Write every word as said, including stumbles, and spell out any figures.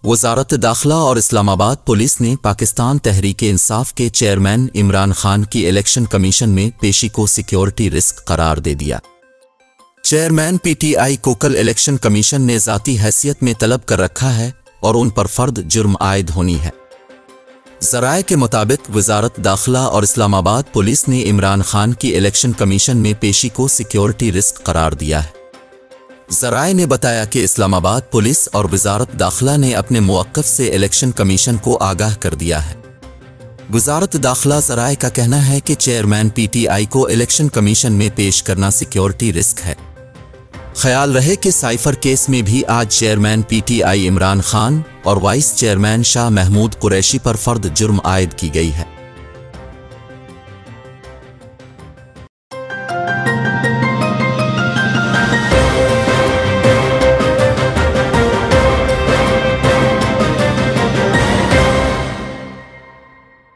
वज़ारत दाखिला और इस्लामाबाद पुलिस ने पाकिस्तान तहरीक-ए-इंसाफ के चेयरमैन इमरान खान की इलेक्शन कमीशन में पेशी को सिक्योरिटी रिस्क करार दे दिया। चेयरमैन पीटीआई को कल इलेक्शन कमीशन ने ज़ाती हैसियत में तलब कर रखा है और उन पर फर्द जुर्म आयद होनी है। ज़राए के मुताबिक वज़ारत दाखिला और इस्लामाबाद पुलिस ने इमरान खान की इलेक्शन कमीशन में पेशी को सिक्योरिटी रिस्क करार दिया है। ज़राए ने बताया कि इस्लामाबाद पुलिस और वज़ारत दाखिला ने अपने मुवक्किफ़ से इलेक्शन कमीशन को आगाह कर दिया है। वज़ारत दाखिला ज़राए का कहना है कि चेयरमैन पीटीआई को इलेक्शन कमीशन में पेश करना सिक्योरिटी रिस्क है। ख्याल रहे कि साइफर केस में भी आज चेयरमैन पीटीआई इमरान खान और वाइस चेयरमैन शाह महमूद कुरैशी पर फर्द जुर्म आयद की गई है।